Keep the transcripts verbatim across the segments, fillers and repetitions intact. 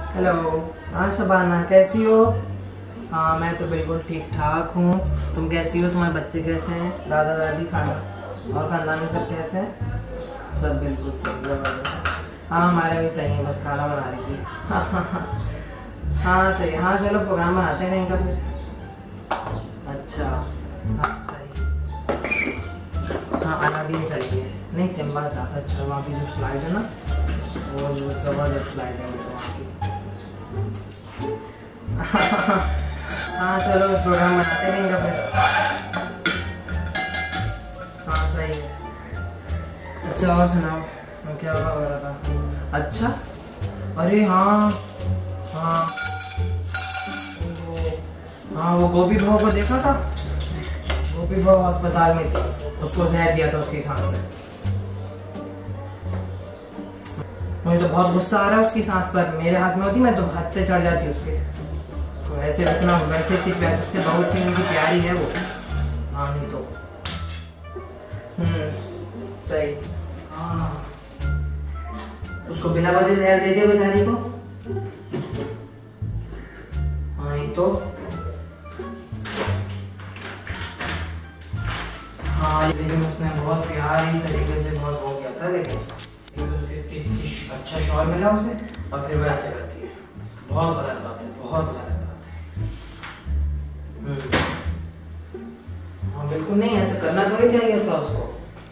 Hello. हाँ शबाना, कैसी हो? हाँ मैं तो बिल्कुल ठीक ठाक हूँ। तुम कैसी हो? तुम्हारे बच्चे कैसे हैं? दादा दादी खाना और खानदान में सब कैसे हैं? सब बिल्कुल सब जबरदस्त। हाँ हमारे भी सही है, बस खाना बना रही थी। हाँ हाँ हाँ हाँ सही। हाँ चलो प्रोग्राम बनाते हैं कहीं का फिर। अच्छा हाँ सही। हाँ अलादीन चाहिए। नहीं सिम्बा ज़्यादा अच्छा। वहाँ की जो स्लाइड है ना, वो जो ज़बरदस्त स्लाइड है वहाँ की। हाँ चलो प्रोग्राम बनाते हैं कहीं का फिर। हाँ सही है। अच्छा और सुनाओ, क्या हो रहा था? अच्छा अरे हाँ हाँ वो हाँ वो गोपी भाव को देखा था? गोपी भाव अस्पताल में थी, उसको जहर दिया था उसकी सांस ने। मुझे तो बहुत गुस्सा आ रहा है उसकी सांस पर। मेरे हाथ में होती मैं तो हाथ से चढ़ जाती उसके। तो ऐसे इतना वैसे इतनी प्यार, सबसे बहुत ही उनकी प्यारी है वो। हाँ नहीं तो हम्म सही। हाँ उसको बिना वजह जहर दे दिया बेचारी को। हाँ नहीं तो हाँ लेकिन उसने बहुत प्यारी तरीके से बहुत हो गया था। लेकिन अच्छा शौर मिला उसे और फिर वैसे करती है। बहुत गलत बात है, बहुत गलत बात है। हाँ बिल्कुल नहीं, ऐसा करना थोड़ी चाहिए था उसको।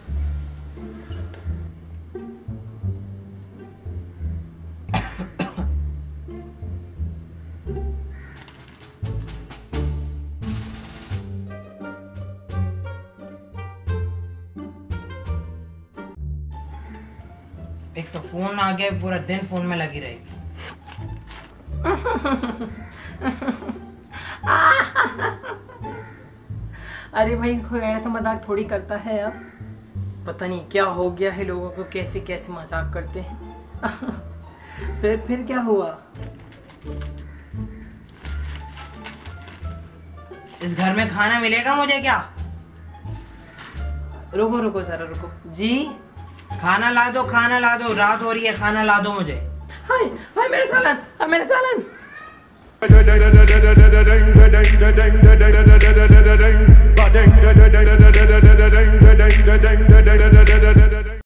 एक तो फोन आ गया, पूरा दिन फोन में लगी रही। अरे भाई कोई ऐसा मजाक थोड़ी करता है। अब पता नहीं क्या हो गया है, लोगों को कैसे कैसे मजाक करते हैं। फिर फिर क्या हुआ? इस घर में खाना मिलेगा मुझे क्या? रुको रुको जरा रुको जी खाना ला दो, खाना ला दो, रात हो रही है, खाना ला दो मुझे। हाय हाय मेरे सालन, हाय मेरे सालन।